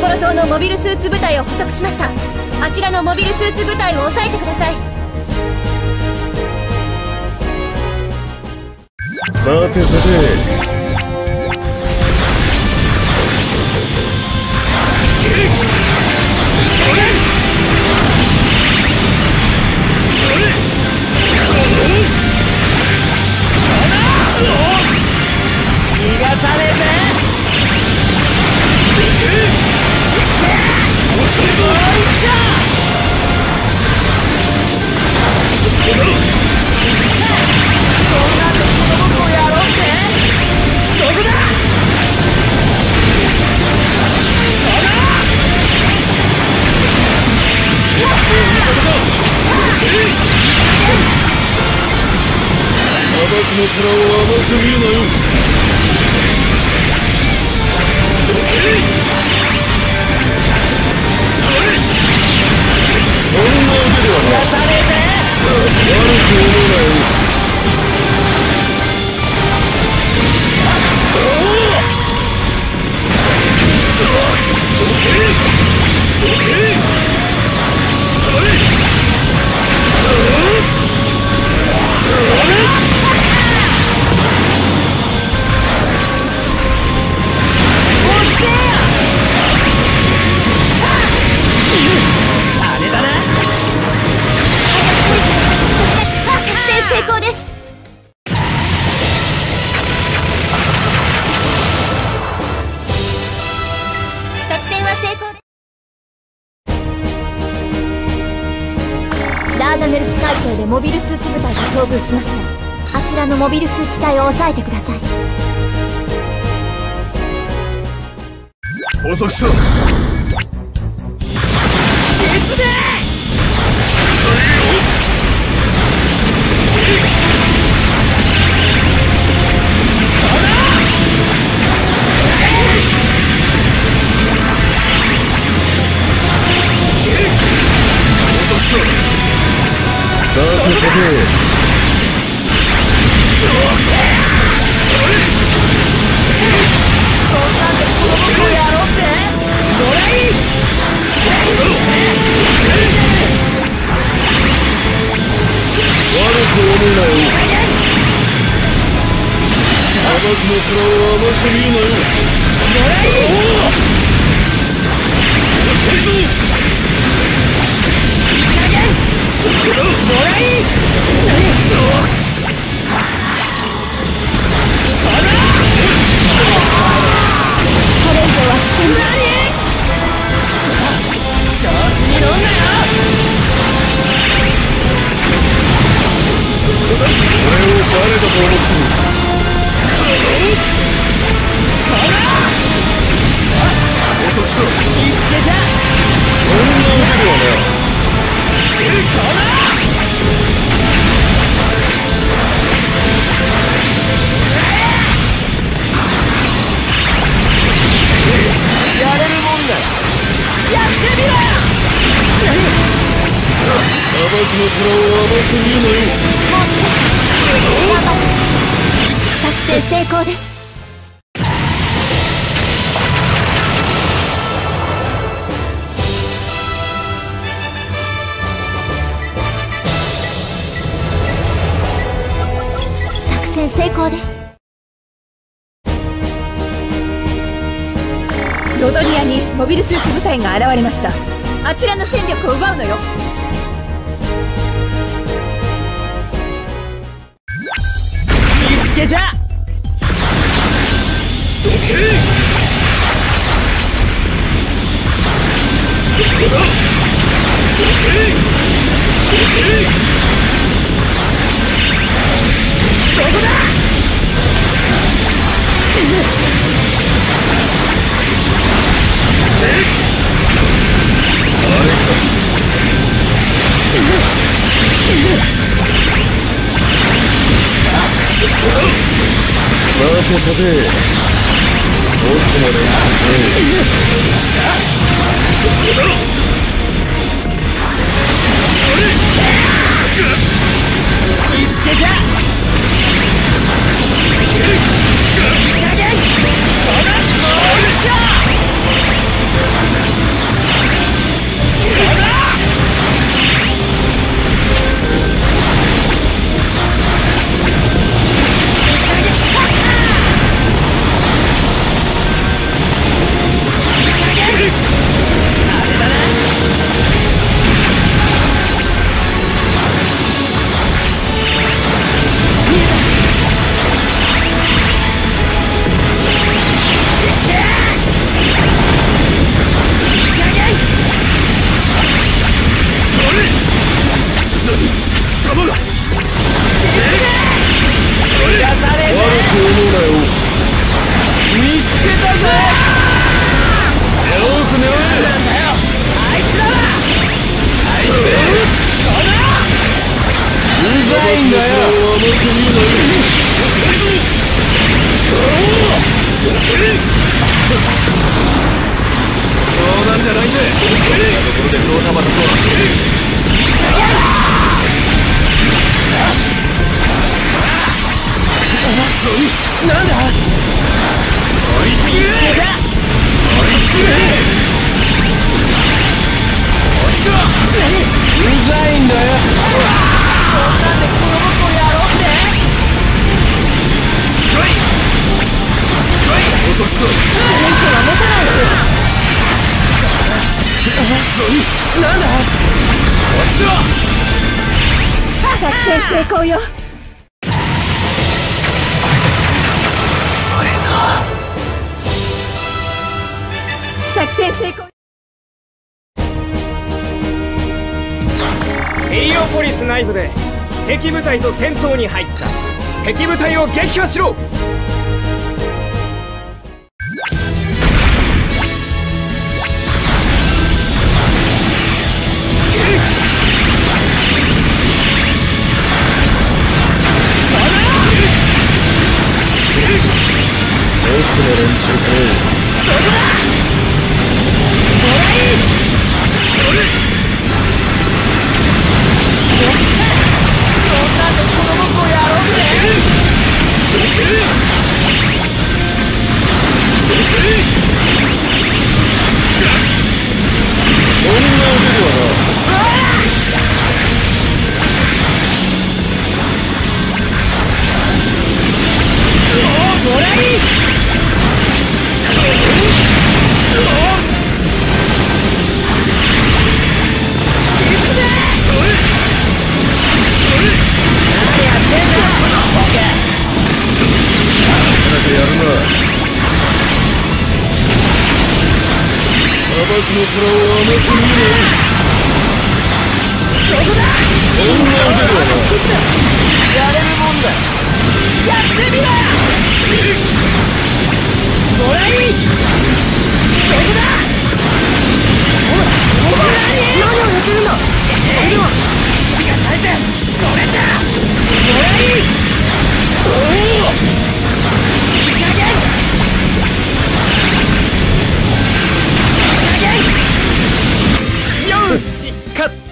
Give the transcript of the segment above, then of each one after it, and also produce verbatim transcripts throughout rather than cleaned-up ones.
ボロ島のモビルスーツ部隊を捕捉しました。あちらのモビルスーツ部隊を抑えてください。 さてさて、 逃がさねえぜ。 砂漠の殻を甘く見るなよ。そんな腕ではない。悪く思うなよ。どけどけ下がれ下がれ。 あれだな。 作戦成功です。作戦は成功です。ダーダネルス海峡でモビルスーツ部隊と遭遇しました。あちらのモビルスーツ隊を抑えてください。 捕捉した。さてさて、悪く思うなよ。砂漠の殻を甘く見るなよ。遅いぞ。いい加減そこだ。もらいこれ以上は危険です。 調子に乗んなよ。 そこだ。俺を誰だと思ってる。遅くした。 見つけた。 そんな腕ではない。 来るかな。やれるもんだ。やってみろ。 砂漠の殻を甘く見るなよ。 もう少し頑張ってください。作戦成功です。作戦成功です。 ロドニアにモビルスーツ部隊が現れました。あちらの戦力を奪うのよ。 見つけた。 どけ。そこだ。どけどけ。 そこだ。 さてさて、僕も連中ね。そこだ。 見つけた。いい加減。そらそうちゃ。 でドタバタとは。なんだ。おい見つけた。おい見うざいんだよ。こんなんで子供とやろうって。しつこいしつこい。遅くそう。これ以上は持たないわよ。なんだこっちは。 作戦成功よ。作戦成功。 ヘリオポリス内部で敵部隊と戦闘に入った。敵部隊を撃破しろ。 奥の連中かよ。 そこだ。もらいそれ。そんなんで子供とやろうって。 そんな腕ではな。 もらい砂漠の虎を甘く見ろ。 そこだ。 そんな腕ではな。 やれるもんだ。やってみろ。もらいそこだ。おお何何をやってるんだ。それでは君が返せ。これじゃもらいおおいい加減よし勝った。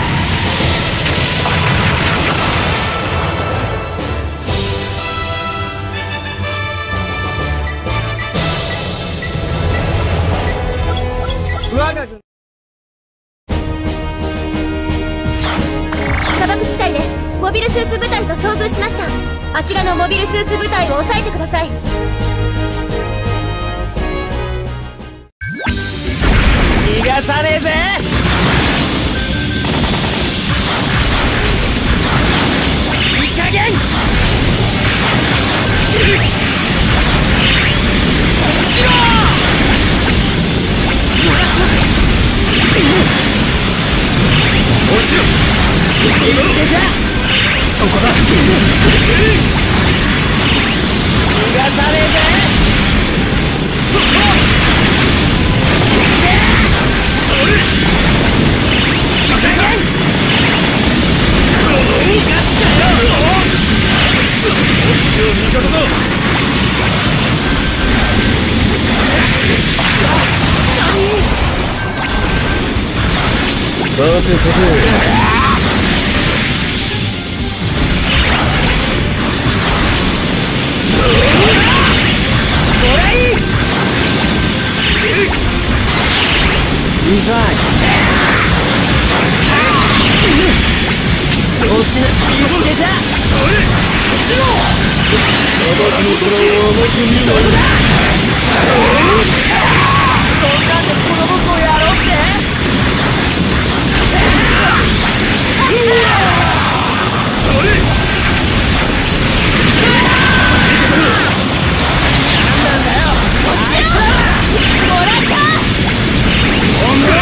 我が軍砂漠地帯でモビルスーツ部隊と遭遇しました。あちらのモビルスーツ部隊を抑えてください。 逃がさねえぜ。いい加減しろ。もらったぜ。落ちろ。そこだ。そこだ。逃がさねえぜ。そこそれさせかこの逃がしかよ。くそこっちを味方だ。よしさてさて。 もらい。 うざい。 落ちな。見つけた。それ落ちろ。 砂漠の虎を甘く見ろ。 そんなんで子供とやろうって。それなんなんだよ。こっちよ。もらった。おんぶろ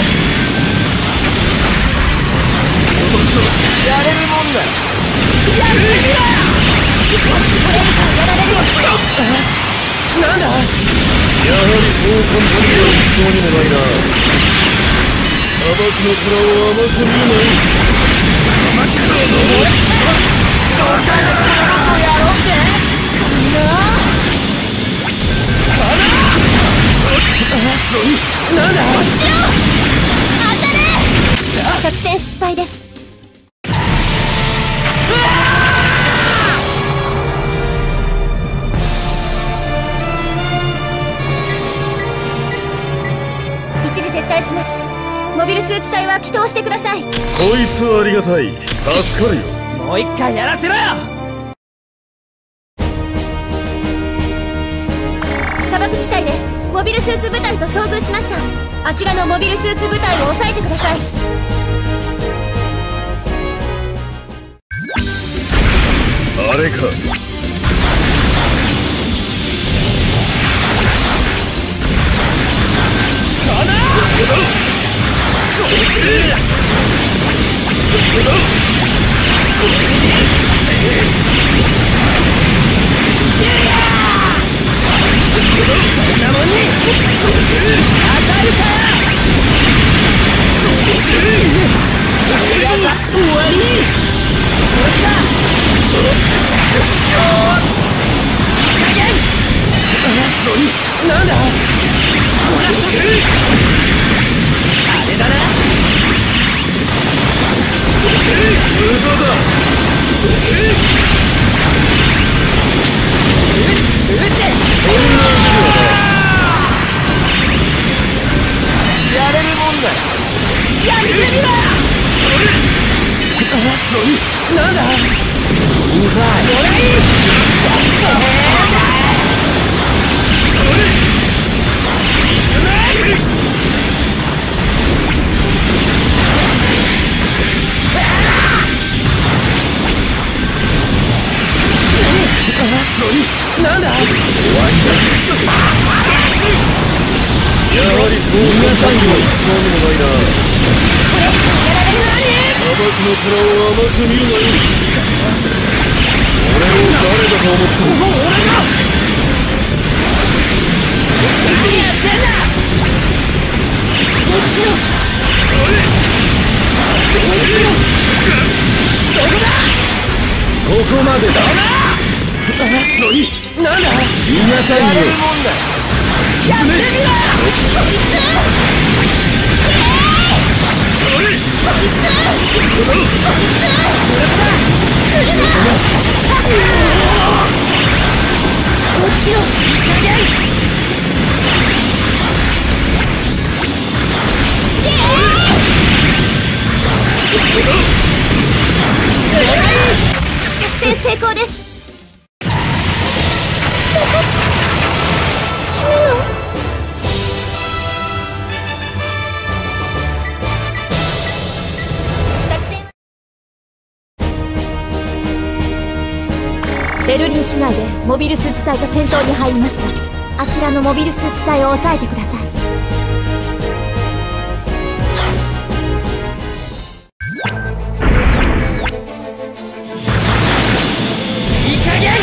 遅くしろ。やれるもんだ。やってみろ。 これ以上やられるよ。 なんだ。 やはりそう簡単にはいきそうにもないな。砂漠の虎を甘く見るなよ。 甘くのもらどうかで子供とやろうって。こんなかな。なんだこっちよ。 作戦失敗です。一時撤退します。モビルスーツ隊は祈祷してください。 こいつありがたい。助かるよ。 もう一回やらせろよ。 砂漠地帯でモビルスーツ部隊と遭遇しました。あちらのモビルスーツ部隊を抑えてください。 あれか。かな。そこだ。こいつ。そこだ。これで。せえ。いやいや。そこだ。そんなもんに。そこで。当たるか。そこで。終わり。これだ。ちくしょう。いい加減。何？なんだ？ほら、あれだな。無駄だ。撃って。そんなやれるもんだ。やってみろ。それ。何？なんだ？うざい。もらい。それ。沈め。何？なんだ？終わりだ。やはりそう皆さんにも一層にもないな。 これ以上やられる。 砂漠の虎を甘く見るなよ。俺を誰だと思ったの？この俺が！ 何やってんだ！ こっちの！ それ！ こっちの！ そこだ！ ここまでだ！ 何？なんだ？ 言いなさいよ。やれるもんだ。 沈め！やってみろ！ こいつ！ それ！そこだ！こいつ！ 来るな！こっちの！いい加減！ そこだ！ 作戦成功です。私死ぬの？ベルリン市内でモビルスーツ隊と戦闘に入りました。あちらのモビルスーツ隊を抑えてください。 いい加減！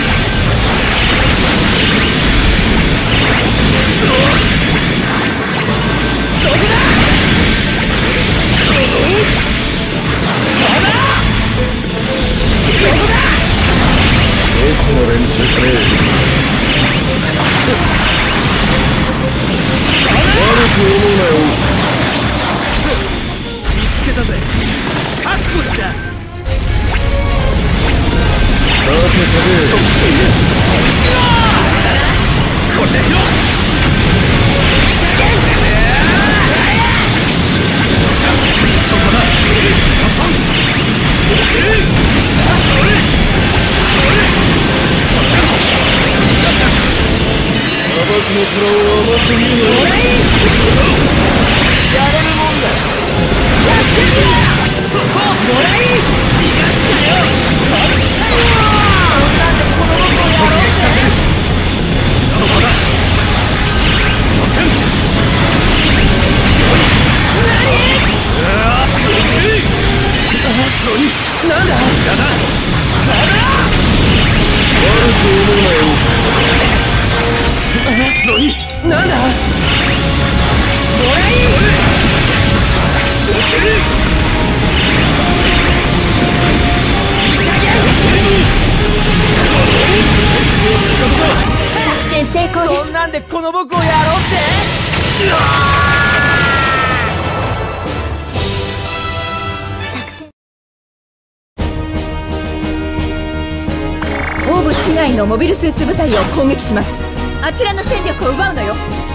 くそ！そこだ！この！かな！そこだ！ どこの連中かね。悪く思うなよ。 見つけたぜ。覚悟しな。 さてさて。 しろ！これでしろ！いい加減！そこだ！さん！オッケー！さあそれ！それ！ モビルスーツ部隊を攻撃します。あちらの戦力を奪うのよ。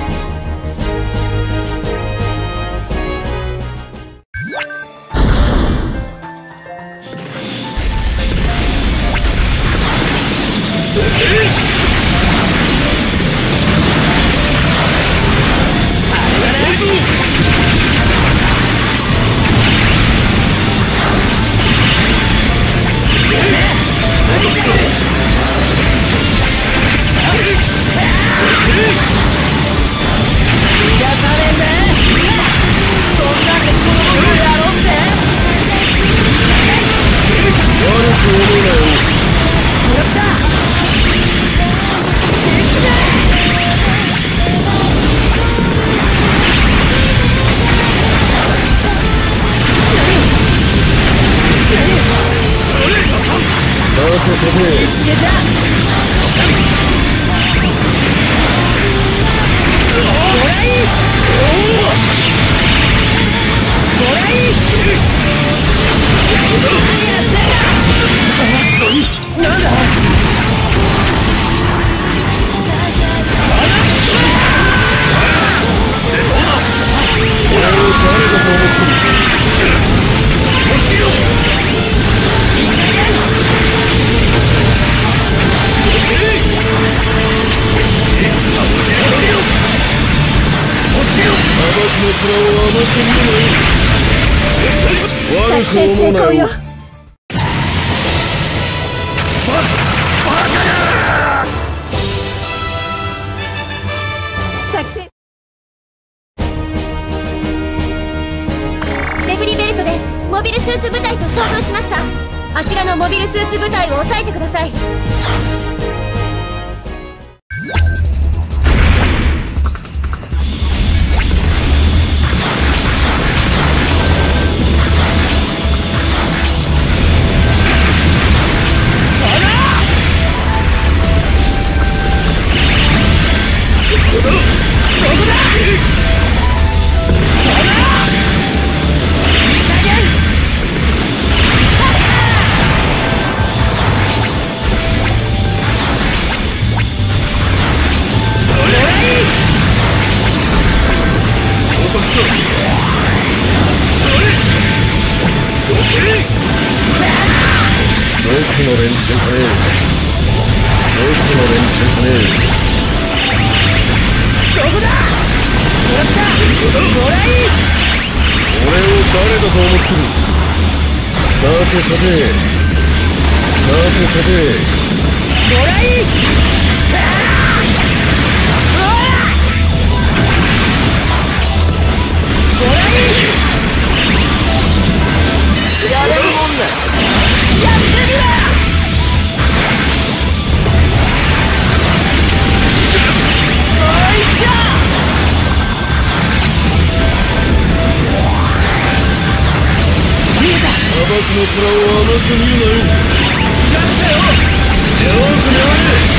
作戦成功よ。作戦デブリベルトでモビルスーツ部隊と遭遇しました。あちらのモビルスーツ部隊を抑えてください。 僕の連中かね僕の連中かねそこだ。もらった。もらい。 俺を誰だと思ってる。さてさてさてさてもらい。もらい。やれるもんだ。やってみろ。おいちゃ見えた。 砂漠の虎を甘く見るなよ。 やったよ。 よくやれ。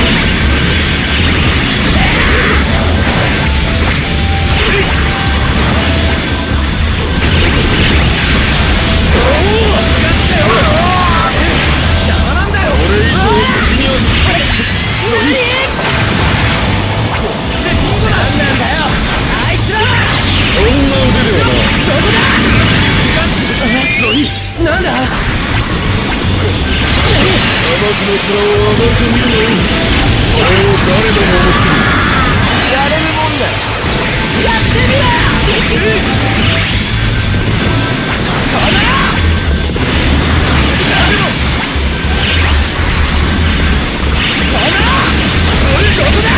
なんだ。砂漠の虎を甘く見るなよ。俺を誰だと思ってる。 やれるもんだ。やってみろ。そうだよ。そうだよ。そこだ。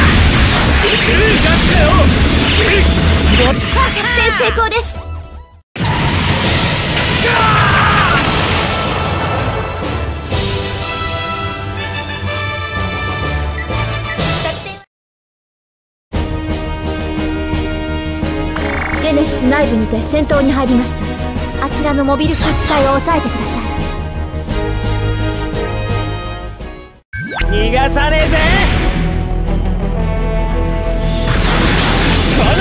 作戦成功です。ジェネシス内部にて戦闘に入りました。あちらのモビルスーツ隊を抑えてください。 逃がさねえぜ。この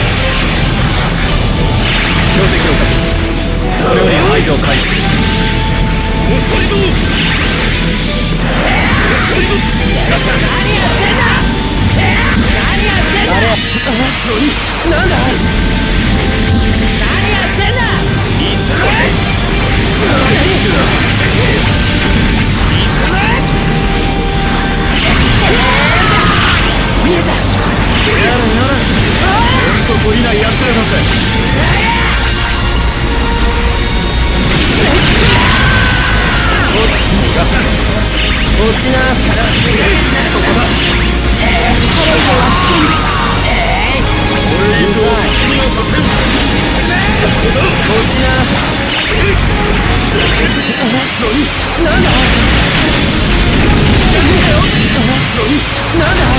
標的了解。これより排除を開始する。遅いぞ。 なんだ何やってんだ。シーズンシーズン見えた。やらやらほんと懲りない奴らだぜ。逃がさ落ちな。そこだ。これ以上は危険です。これ以上好きにはさせん。落ちな。何なんだなんだ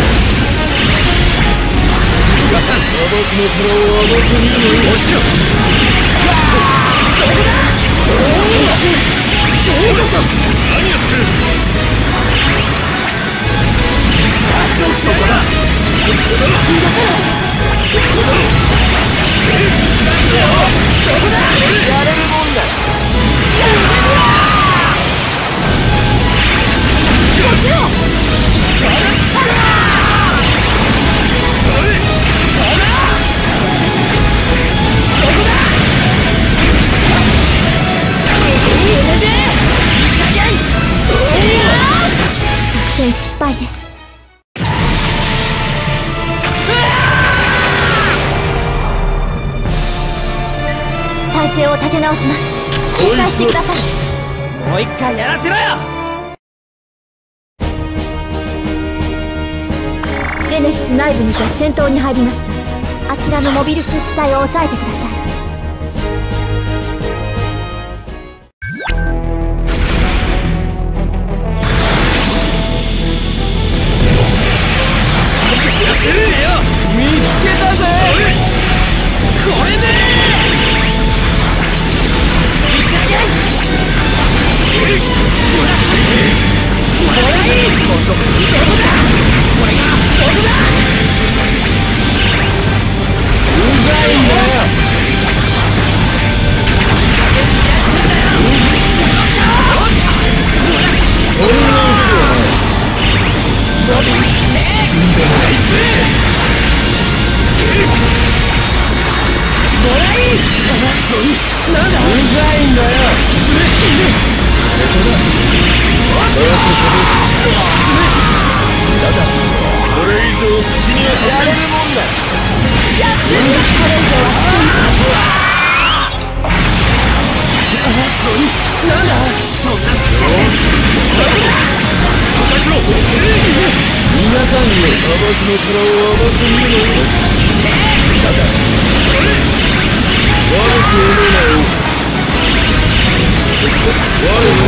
逃がさん。砂漠の虎を甘く見るのに落ちろ。そこだ。そうこそ何やってる。そこだ。そこだ。逃がさない。そこだ。そこだ。やれるもんだ。もちろん。それ。それ。それ。そこだ。これで。いい加減。 作戦失敗です。体勢を立て直します。警戒してください。 もう一回やらせろよ。 ジェネシス内部にて戦闘に入りました。あちらのモビルスーツ隊を抑えてください。 見つけたぜ。これでいい加減。もらい今度こそ見せるぞ。これが僕だ。うざいんだよ。いい加減にやってんだよ。そんな腕ではない。伸びきって沈んでもないぜ。もらい。なんだ。うざいんだよ。沈め。そこだ。そうそうそう。沈め。だだ。これ以上好きにはさせん。やれるもんだ。やってんだ。これ以上は危険。なんだ。そんな好きだ。よし。そこだ。紹介しろ。皆さんに砂漠の虎を甘く見るのよ。だだ。それ。悪く思うなよ。そこ悪く